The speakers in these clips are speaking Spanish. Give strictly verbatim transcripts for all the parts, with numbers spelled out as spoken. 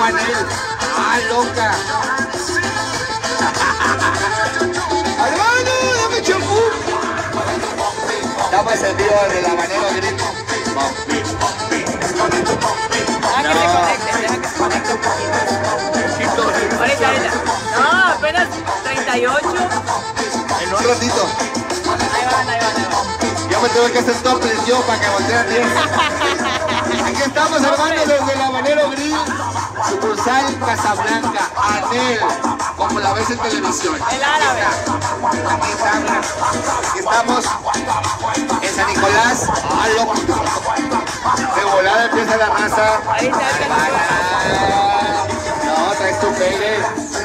Anel. Ah, loca. Hermano, dame champú. Dame el video del habanero grill. Deja que se conecte, deja que se conecte un poquito. Ahorita, ahorita. No, apenas treinta y ocho. En un ratito. Ahí van, ahí van, ahí van. Yo me tengo que hacer topless yo para que volteen bien. Aquí estamos, hermanos, desde el Habanero Grill, sucursal Casablanca, Anel, como la ves en televisión. El árabe. Aquí estamos, aquí estamos en San Nicolás. Ah, loco. De volada empieza la raza. Ahí está, ahí está. No, traes tu pegue.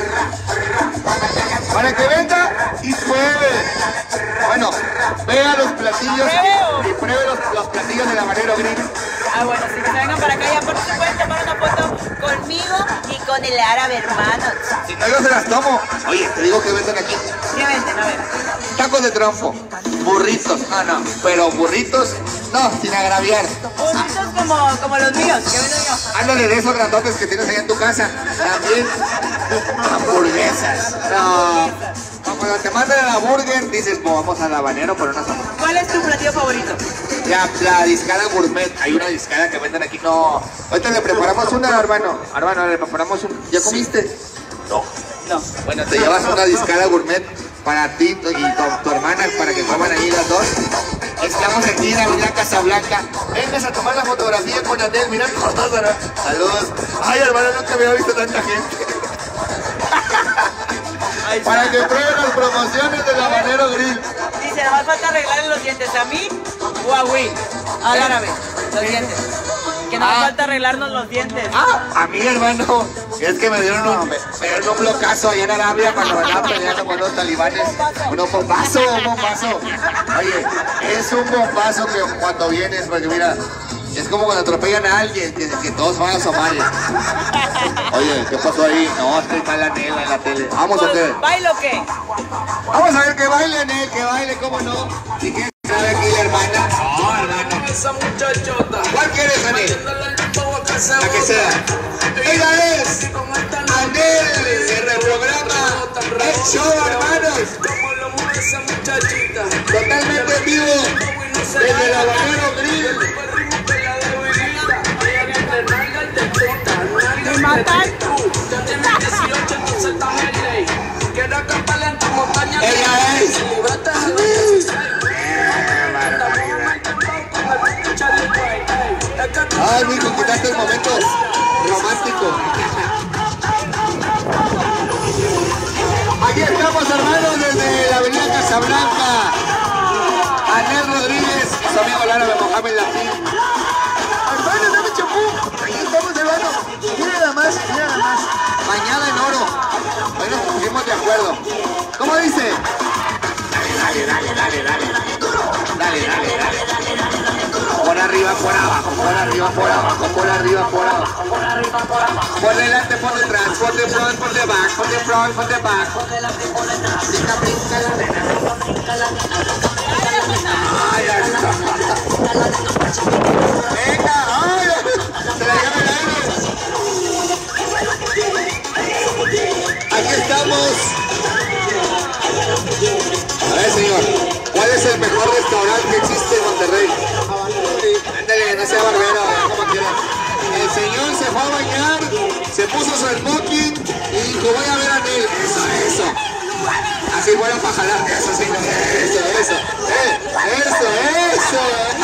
Para que venga y pruebe. Bueno, vea los platillos y, y pruebe los, los platillos del Habanero Grill. Ah, bueno, sí, que se vengan para acá y aparte se pueden tomar una foto conmigo y con el árabe, hermanos. Si no, yo se las tomo. Oye, te digo que venden aquí. ¿Qué venden? A ver. Tacos de trompo, burritos, no, no, pero burritos, no, sin agraviar. Burritos como, como los míos, que vendo yo. Ándale de esos grandotes que tienes ahí en tu casa. También hamburguesas. No. Cuando te mandan a la burger, dices, pues vamos al habanero por unas hamburguesas. ¿Cuál es tu platillo favorito? La, la discada gourmet, hay una discada que venden aquí, no. Ahorita le preparamos una, hermano. Hermano, le preparamos un. ¿Ya comiste? No. No. Bueno, te llevas una discada gourmet para ti y tu, tu hermana, para que coman ahí las dos. Estamos aquí en la Avenida Casablanca. Vengas a tomar la fotografía con Anel, mira el fotógrafo. Saludos. Ay, hermano, nunca había visto tanta gente. Para que prueben las promociones del Habanero Grill. Dice, nada más falta arreglarle los dientes a mí o a Will. Al árabe, los dientes. Que nada más Ah. falta arreglarnos los dientes. Ah, a mí, hermano, es que me dieron un, me, me dieron un blocazo allá en Arabia cuando me estaban peleando con los talibanes. Un bombazo, un bombazo. Oye, es un bombazo que cuando vienes, porque mira, es como cuando atropellan a alguien, que, que todos van a Somalia. Oye, ¿qué pasó ahí? No, es que está la Nela en la tele. Vamos a ver. ¿Bailo o qué? Vamos a ver que baile, Anel, que baile, cómo no. ¿Y quién sabe aquí la hermana? No, hermano. ¿Cuál quieres, Anel? La que sea. Ella es Anel, se reprograma el show, hermanos. Totalmente en vivo, desde el Habanero Grill. ¿Me matan? Ella es Ay, mijo, quitaste el momento romántico. Aquí estamos, hermanos, desde la Avenida Casablanca. Anel Rodríguez, su amigo el árabe Mohamed Latín. Hermano, dame champú. Aquí estamos, hermano. Mira nada más, mira nada más. Bañada en oro. Hoy nos pusimos de acuerdo. ¿Cómo dice? Dale, dale, dale, dale, dale. Dale, dale, dale. Por arriba, por abajo, por arriba, por abajo, por arriba, por abajo, por arriba, por abajo. Por delante, por detrás, por de front, por de back, por de front, por de back. Por delante, por detrás. Brinca, brinca la nena, brinca la nena. Ay, ay, venga, ay, se la llama el aire. Aquí estamos. A ver, señor, ¿cuál es el mejor restaurante que existe en Monterrey? Ándale, no sea barbero, como quieras. El señor se fue a bañar, se puso su smoking y dijo, voy a ver a Anel. Eso, eso. Así bueno para jalar. Eso, señor. Eso, eso. Eh, eso, eso.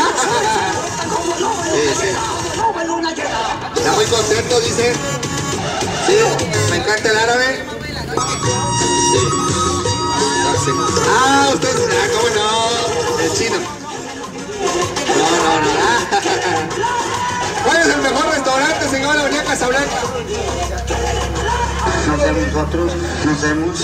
Sí, sí. Está muy contento, dice. Sí, me encanta el árabe. Sí. Ah, usted, ah, ¿cómo no? El chino. No, no, no. Ah. ¿Cuál es el mejor restaurante, señor, de la Avenida Casablanca? No sé nosotros, no sabemos.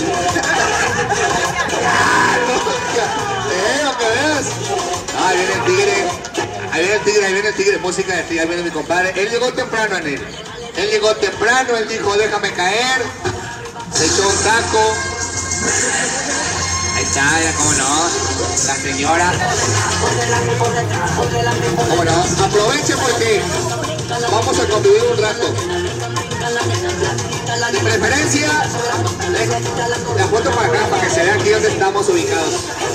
Ah, no, eh, lo que veas. Ah, ahí viene el tigre. Ahí viene el tigre, ahí viene el tigre. Música de tigre, ahí viene mi compadre. Él llegó temprano, Anel. Él llegó temprano, él dijo, déjame caer. Se echó un taco. Ahí está, ya cómo no, la señora. Cómo no, aproveche porque vamos a convivir un rato. De preferencia, la foto para acá, para que se vea aquí donde estamos ubicados.